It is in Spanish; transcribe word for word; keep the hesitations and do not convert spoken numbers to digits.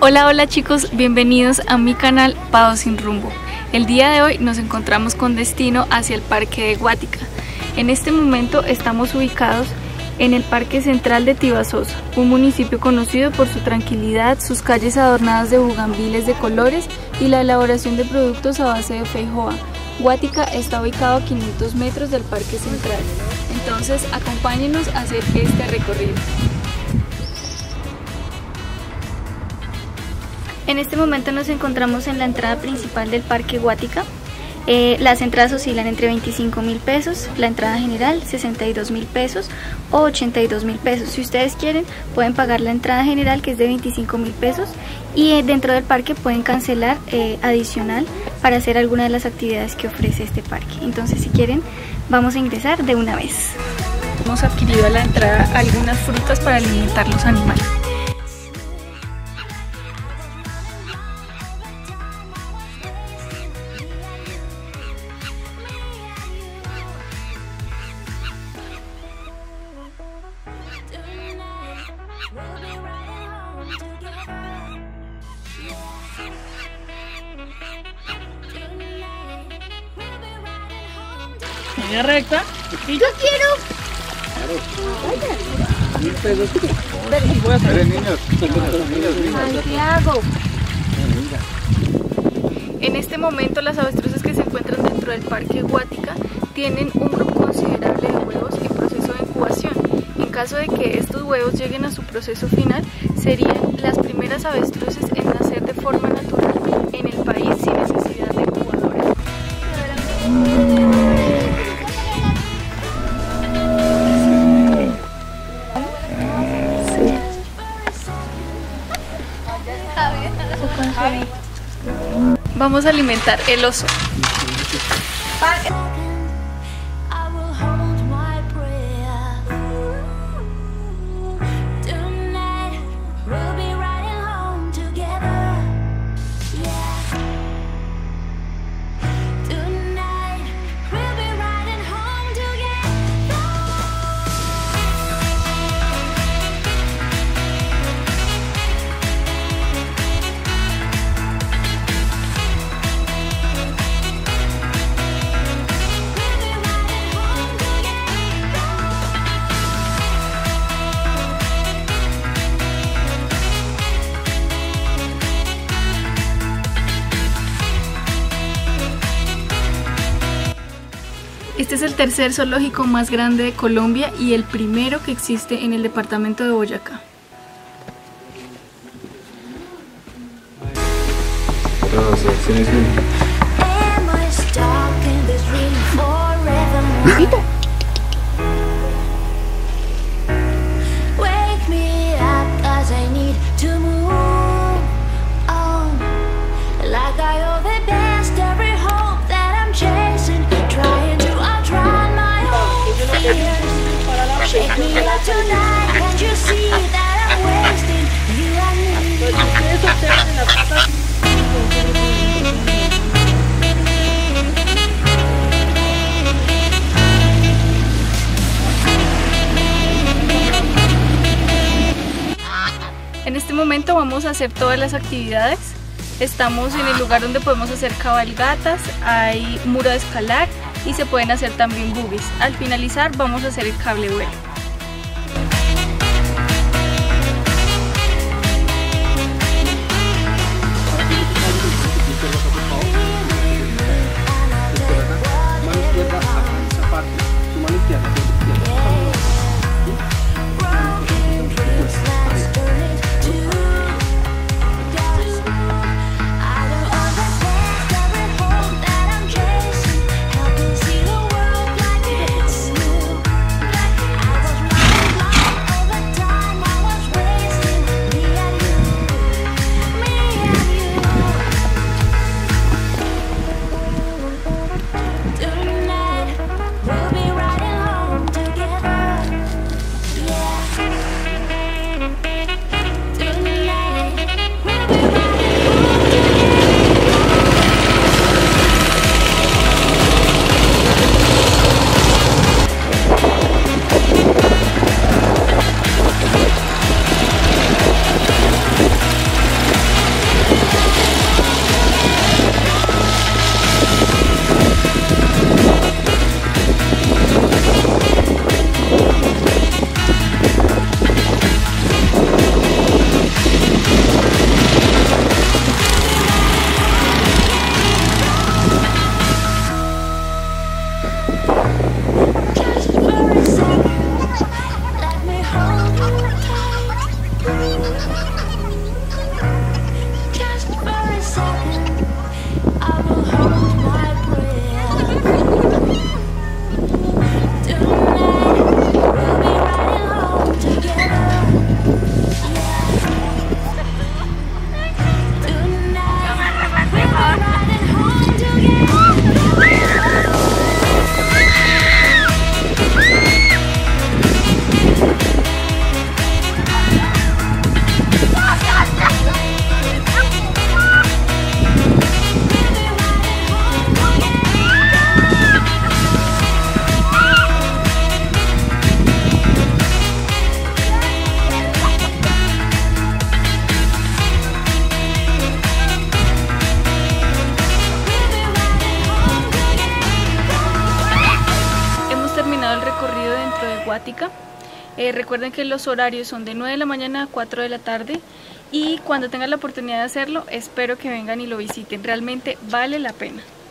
Hola, hola chicos, bienvenidos a mi canal Pado Sin Rumbo. El día de hoy nos encontramos con destino hacia el Parque de Guática. En este momento estamos ubicados en el Parque Central de Tibasosa, un municipio conocido por su tranquilidad, sus calles adornadas de bugambiles de colores y la elaboración de productos a base de feijoa. Guática está ubicado a quinientos metros del Parque Central, entonces acompáñenos a hacer este recorrido. En este momento nos encontramos en la entrada principal del Parque Guática. Eh, las entradas oscilan entre veinticinco mil pesos, la entrada general sesenta y dos mil pesos o ochenta y dos mil pesos. Si ustedes quieren pueden pagar la entrada general, que es de veinticinco mil pesos, y eh, dentro del parque pueden cancelar eh, adicional para hacer alguna de las actividades que ofrece este parque. Entonces, si quieren, vamos a ingresar de una vez. Hemos adquirido a la entrada algunas frutas para alimentar los animales. Línea recta. Y yo quiero. Mil pesos. Voy a hacer niños. Santiago. En este momento las avestruces que se encuentran dentro del Parque Guática tienen un grupo considerable de huevos en proceso de incubación. En caso de que estos huevos lleguen a su proceso final, serían las primeras avestruces en nacer de forma natural en el país sin necesidad de incubadores. Vamos a alimentar el oso. Este es el tercer zoológico más grande de Colombia y el primero que existe en el departamento de Boyacá. En este momento vamos a hacer todas las actividades. Estamos en el lugar donde podemos hacer cabalgatas, hay muro de escalar y se pueden hacer también buggies. Al finalizar vamos a hacer el cable vuelo. El recorrido dentro de Guática. Eh, recuerden que los horarios son de nueve de la mañana a cuatro de la tarde y cuando tengan la oportunidad de hacerlo, espero que vengan y lo visiten, realmente vale la pena.